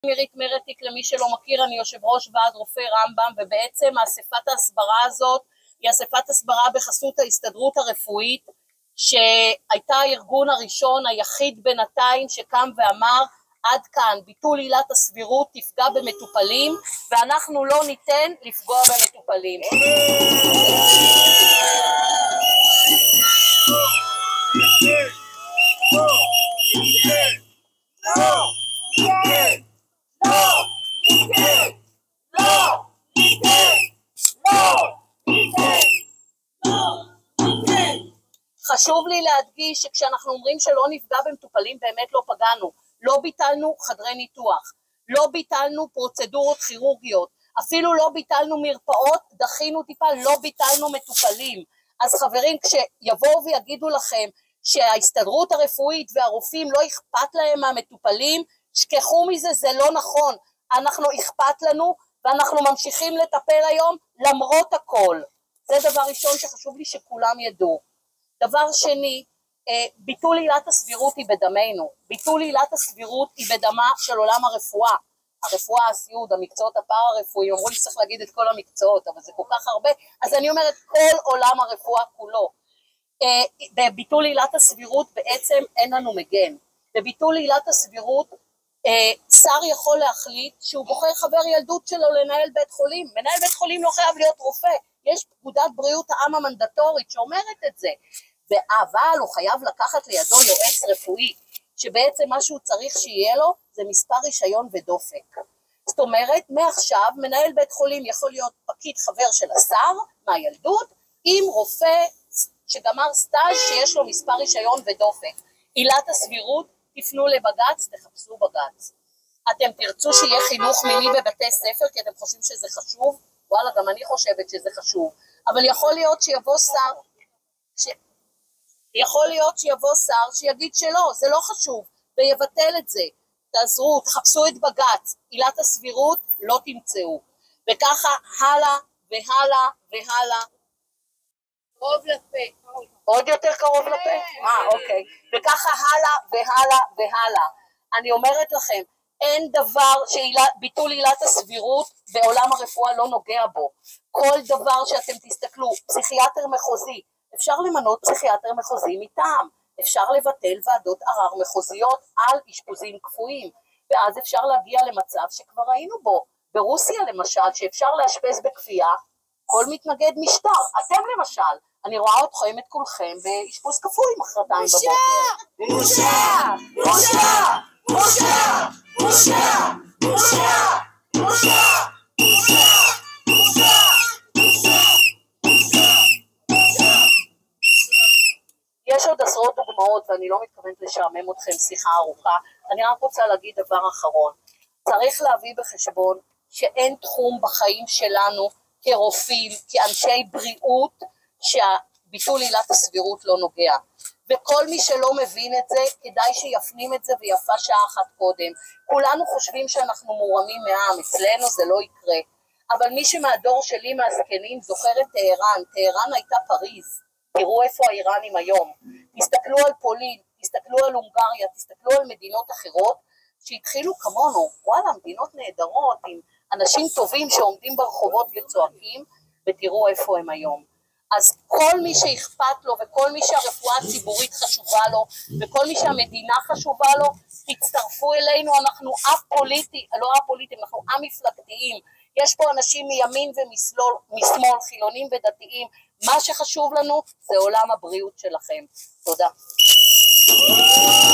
מירית מרתיק, למי שלא מכיר, אני יושב ראש ועד רופאי רמב"ם, ובעצם אספת ההסברה הזאת היא אספת הסברה בחסות ההסתדרות הרפואית, שהייתה הארגון הראשון היחיד בינתיים שקם ואמר עד כאן, ביטול עילת הסבירות תפגע במטופלים ואנחנו לא ניתן לפגוע במטופלים. חשוב לי להדגיש שכשאנחנו אומרים שלא נפגע במטופלים באמת לא פגענו, לא ביטלנו חדרי ניתוח, לא ביטלנו פרוצדורות כירורגיות, אפילו לא ביטלנו מרפאות, דחינו טיפה, לא ביטלנו מטופלים. אז חברים, כשיבואו ויגידו לכם שההסתדרות הרפואית והרופאים לא אכפת להם מהמטופלים, שכחו מזה, זה לא נכון. אנחנו אכפת לנו ואנחנו ממשיכים לטפל היום למרות הכל. זה דבר ראשון שחשוב לי שכולם ידעו. דבר שני, ביטול עילת הסבירות היא בדמנו, ביטול עילת הסבירות היא בדמה של עולם הרפואה, הרפואה, הסיעוד, המקצועות הפארה-רפואיים, אמרו לי שצריך להגיד את כל המקצועות, אבל זה כל כך הרבה, אז אני אומרת כל עולם הרפואה כולו. בביטול עילת הסבירות בעצם אין לנו מגן, בביטול עילת הסבירות שר יכול להחליט שהוא בוחר חבר ילדות שלו לנהל בית חולים, מנהל בית חולים לא חייב להיות רופא, יש פקודת בריאות העם המנדטורית שאומרת את זה, אבל הוא חייב לקחת לידו יועץ רפואי, שבעצם מה שהוא צריך שיהיה לו זה מספר רישיון ודופק. זאת אומרת, מעכשיו מנהל בית חולים יכול להיות פקיד חבר של השר מהילדות, עם רופא שגמר סטאז' שיש לו מספר רישיון ודופק. עילת הסבירות, תפנו לבג"ץ, תחפשו בג"ץ. אתם תרצו שיהיה חינוך מיני בבתי ספר, כי אתם חושבים שזה חשוב, וואלה, גם אני חושבת שזה חשוב, אבל יכול להיות שיבוא שר, שיגיד שלא, זה לא חשוב, ויבטל את זה. תעזרו, תחפשו את בג"ץ, עילת הסבירות לא תמצאו. וככה הלאה והלאה והלאה. קרוב לפה. עוד יותר קרוב לפה? אוקיי. וככה הלאה והלאה והלאה. אני אומרת לכם, אין דבר שביטול עילת הסבירות בעולם הרפואה לא נוגע בו. כל דבר שאתם תסתכלו, פסיכיאטר מחוזי, אפשר למנות פסיכיאטר מחוזי מטעם, אפשר לבטל ועדות ערר מחוזיות על אשפוזים כפויים, ואז אפשר להגיע למצב שכבר ראינו בו, ברוסיה למשל, שאפשר לאשפז בכפייה כל מתנגד משטר. אתם למשל, אני רואה אתכם את כולכם באשפוז כפוי מחרתיים בבוקר. בושה! בושה! בושה! בושה! בושה! בושה! בושה! יש עוד עשרות דוגמאות ואני לא מתכוונת לשעמם אתכם שיחה ארוכה. אני רק רוצה להגיד דבר אחרון, צריך להביא בחשבון שאין תחום בחיים שלנו כרופאים, כאנשי בריאות, שהביטול עילת הסבירות לא נוגע, וכל מי שלא מבין את זה כדאי שיפנים את זה, ויפה שעה אחת קודם. כולנו חושבים שאנחנו מורמים מעם, אצלנו זה לא יקרה, אבל מי שמהדור שלי מהזקנים זוכר את טהרן, טהרן הייתה פריז, תראו איפה האיראנים היום, תסתכלו על פולין, תסתכלו על הונגריה, תסתכלו על מדינות אחרות שהתחילו כמונו, וואלה, מדינות נהדרות עם אנשים טובים שעומדים ברחובות וצועקים, ותראו איפה הם היום. אז כל מי שאכפת לו וכל מי שהרפואה הציבורית חשובה לו וכל מי שהמדינה חשובה לו, תצטרפו אלינו, אנחנו א-פוליטי, לא א-פוליטיים, אנחנו א-מפלגתיים, יש פה אנשים מימין ומשמאל, חילונים ודתיים, מה שחשוב לנו זה עולם הבריאות שלכם. תודה.